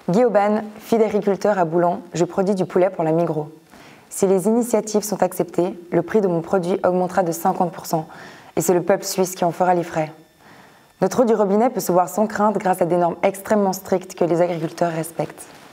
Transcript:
Guy Auban, fille d'agriculteur à Boulan, je produis du poulet pour la Migros. Si les initiatives sont acceptées, le prix de mon produit augmentera de 50%, et c'est le peuple suisse qui en fera les frais. Notre eau du robinet peut se boire sans crainte grâce à des normes extrêmement strictes que les agriculteurs respectent.